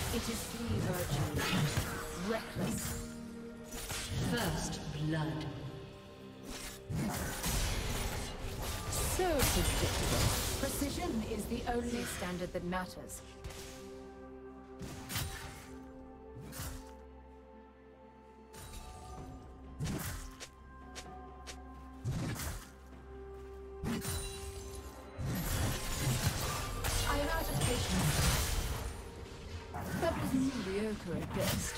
It is the virtue, reckless. First blood. So predictable. Precision is the only standard that matters. I am out of patience. That was mediocre at best.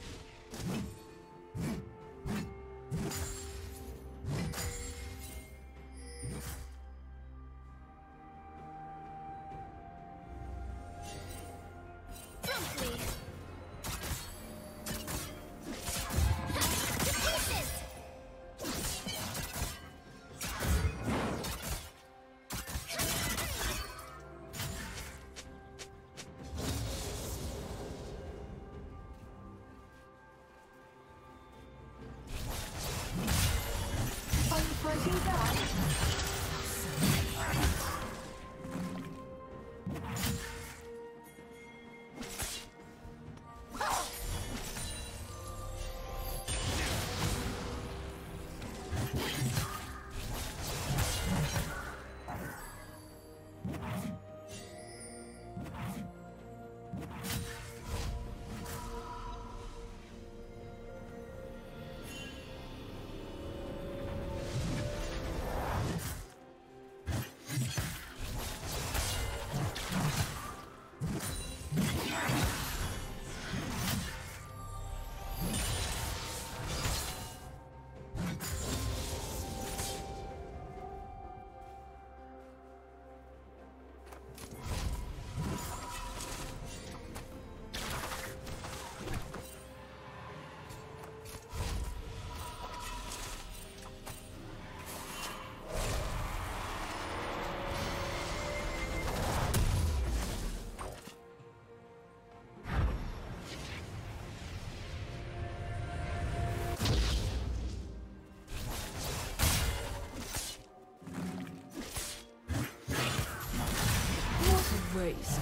Waste.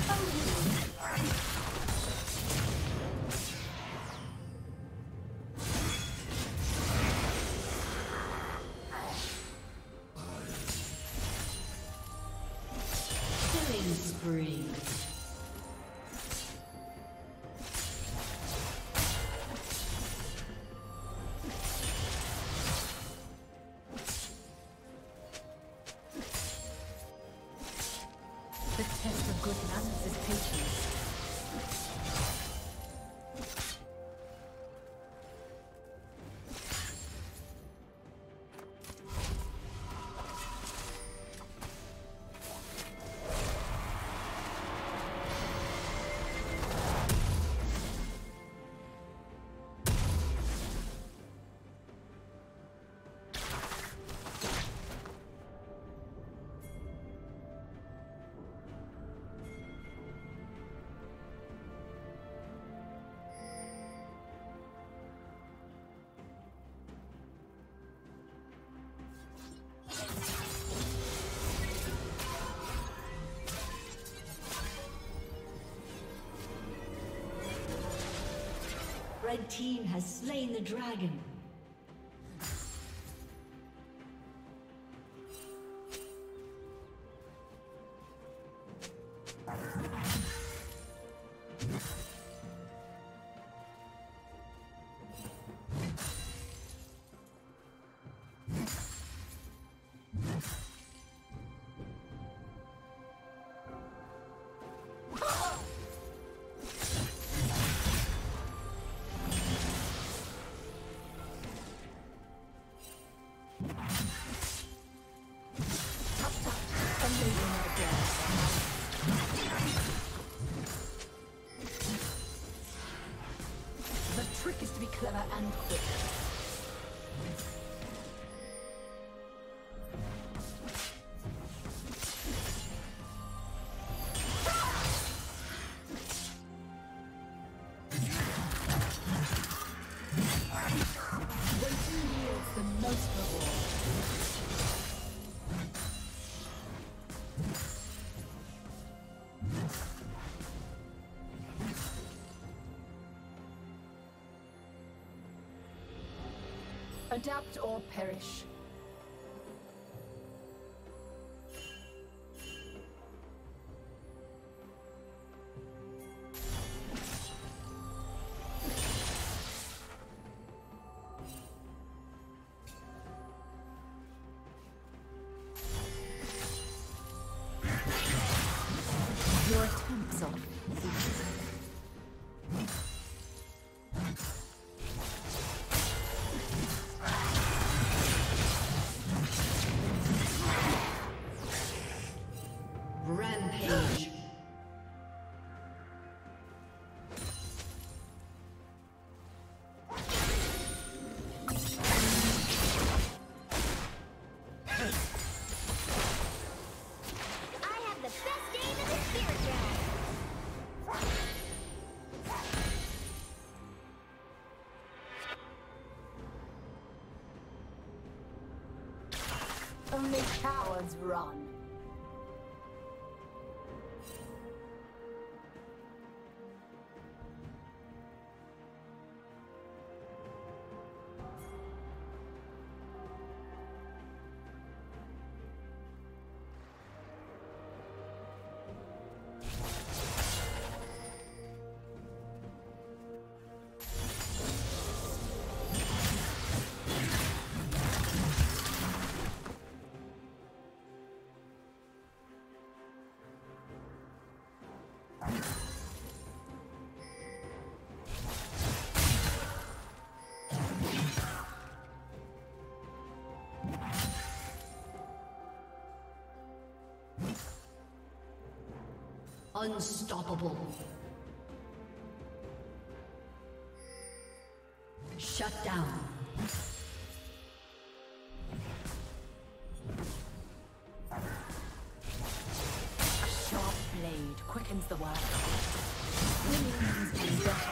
Killing spree. The test of good manners is patience. Red team has slain the dragon. The trick is to be clever and quick. Waiting yields the most reward. Adapt or perish. Your attempts are Rampage. only cowards run. Unstoppable. Shut down. A sharp blade quickens the work. Winning means better.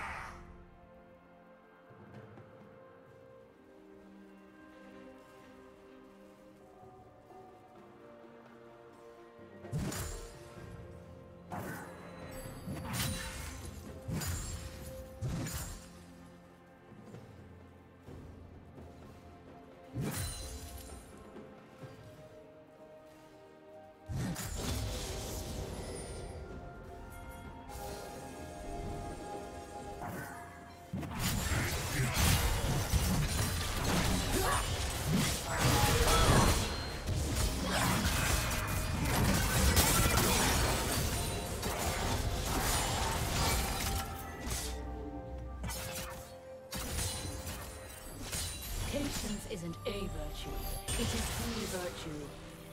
Patience isn't a virtue, it is the virtue.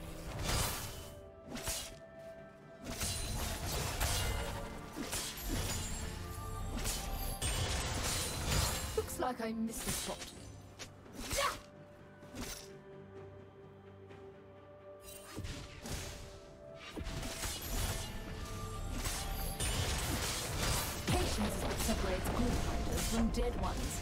Looks like I missed a spot. Patience is what separates good fighters from dead ones.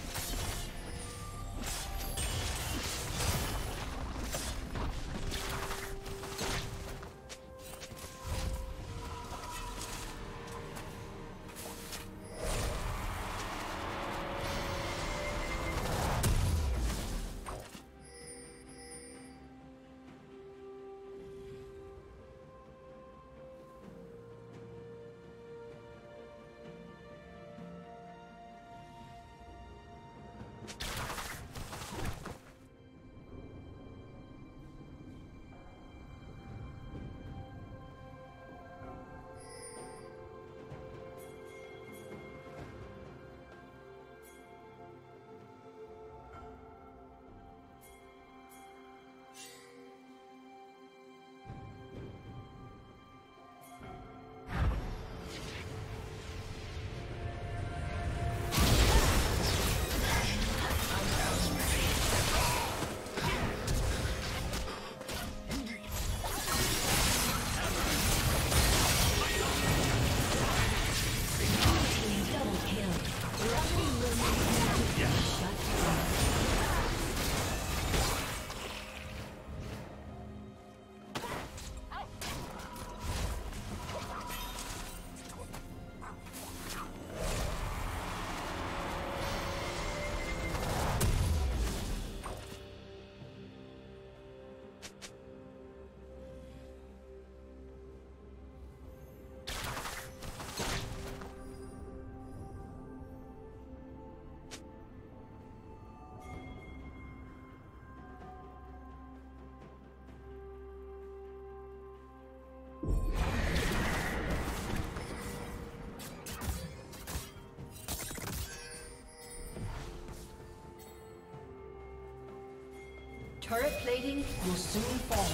Turret plating will soon fall.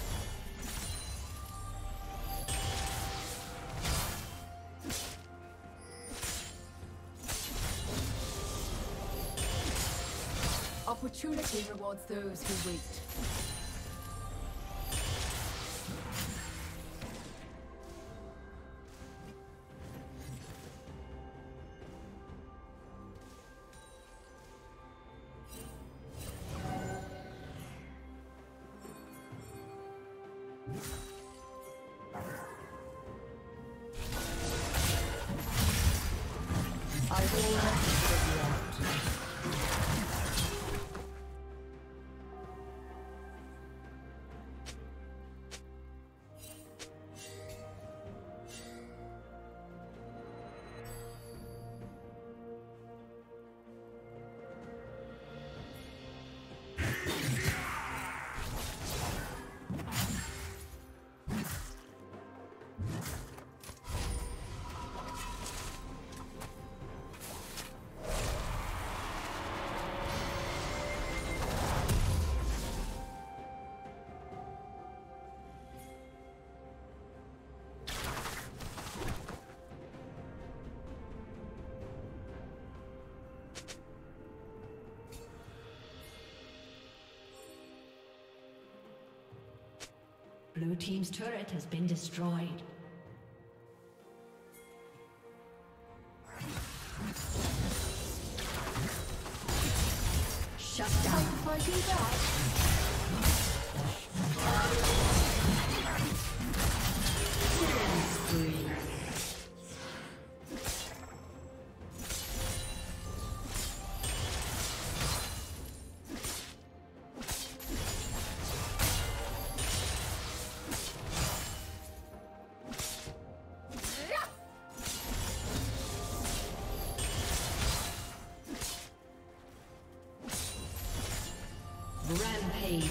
Opportunity rewards those who wait. I will not Blue team's turret has been destroyed. Shut down. fighting back. Killing spree. Rampage.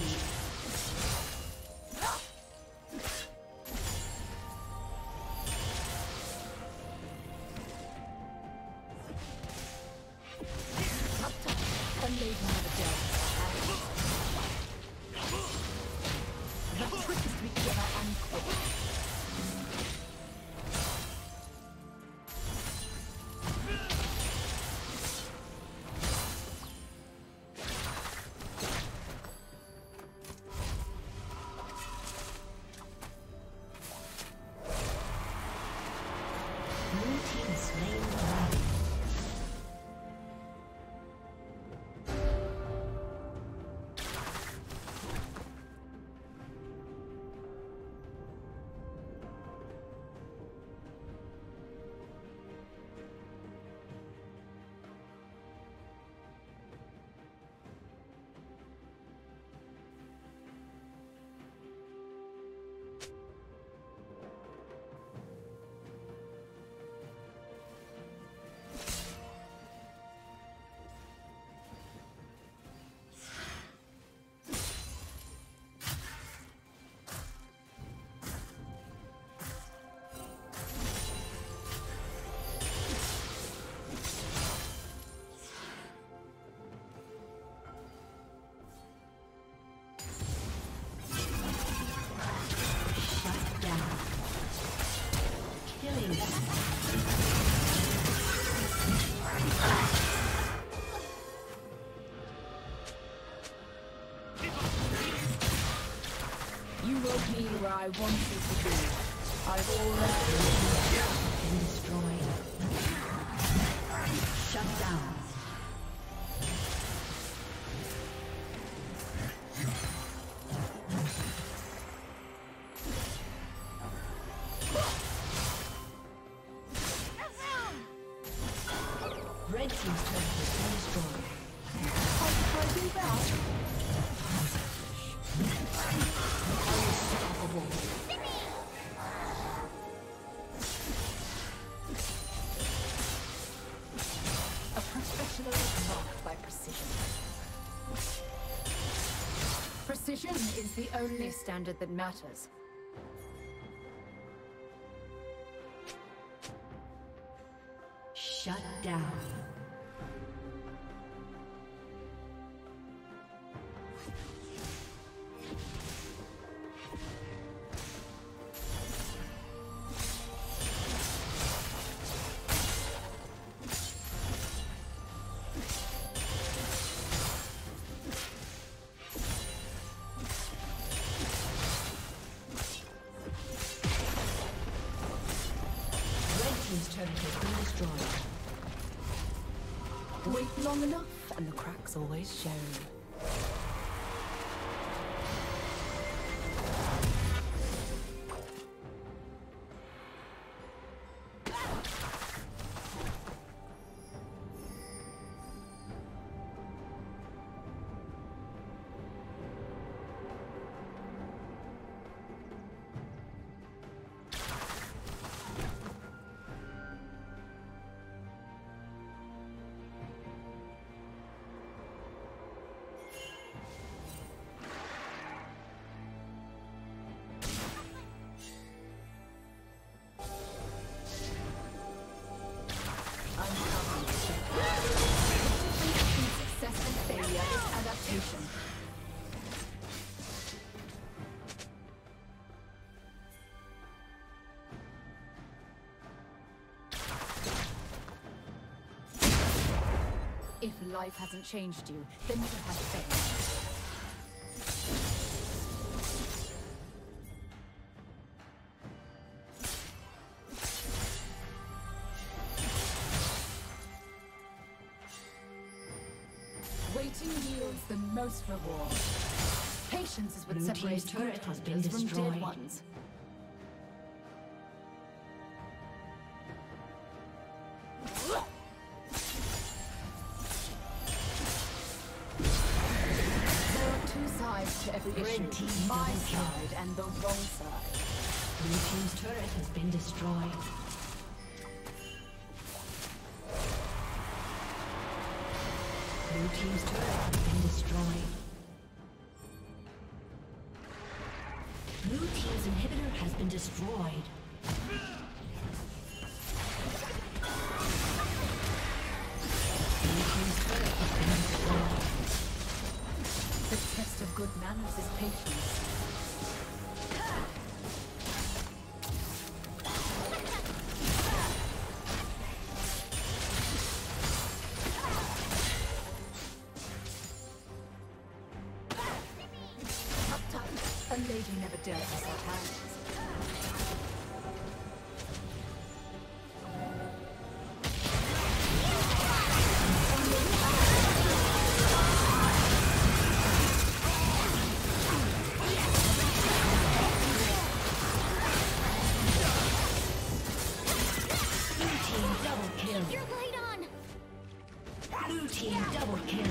Where I want you to be. I've already been destroyed. Shut down. Red team's turret has been destroyed. I'm fighting back. A professional is marked by precision. Precision is the only standard that matters. Shut down. Wait long enough, and the cracks always show. If life hasn't changed you, then you have faith. Waiting yields the most reward. Patience is what Blue separates team's good turret has been hunters from destroyed. dead ones. To every issue, Red team my double kill. side and the wrong side. Blue team's turret has been destroyed. Blue team's turret has been destroyed. Blue team's inhibitor has been destroyed. Blue team's turret has been destroyed. The test of good manners is patience. Uptight, a lady never dares to set hands. Blue team double kill.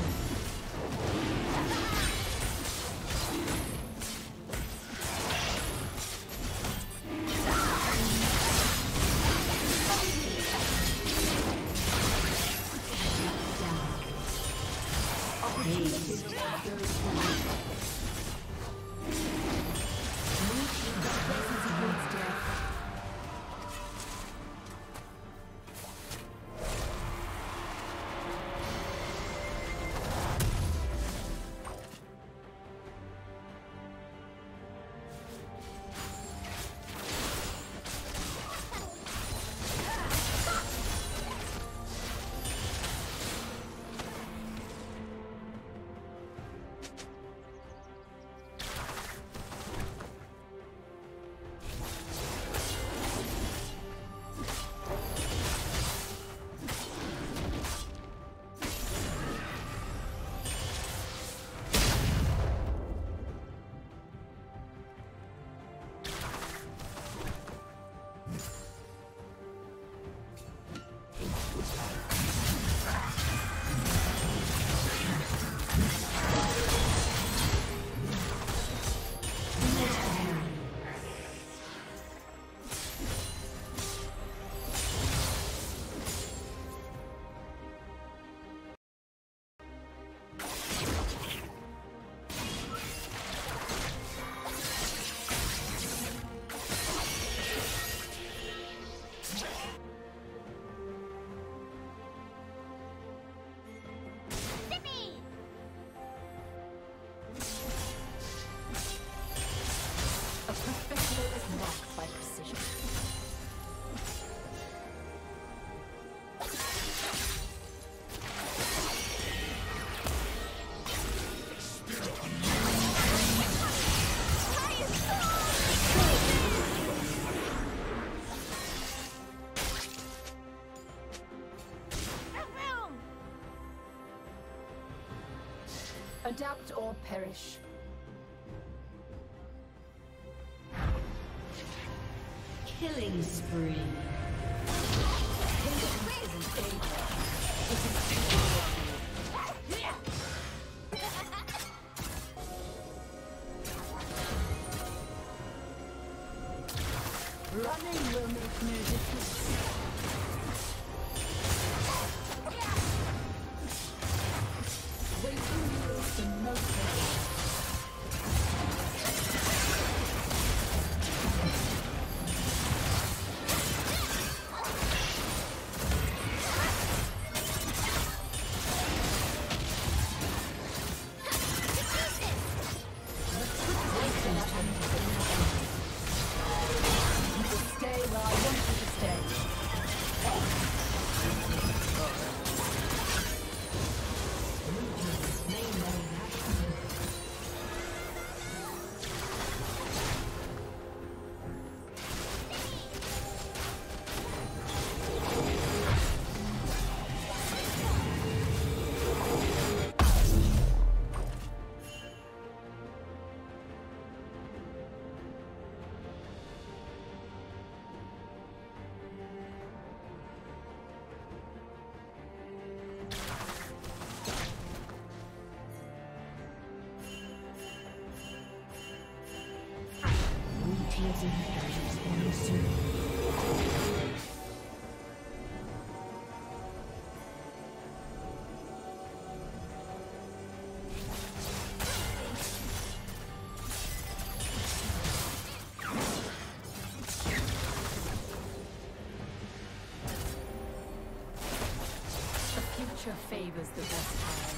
Adapt or perish. Killing spree. Running will make no difference. Waiting yields the most. Teams and inhibitors coming soon. The future favors the versatile.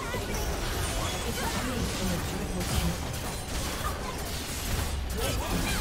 Red team's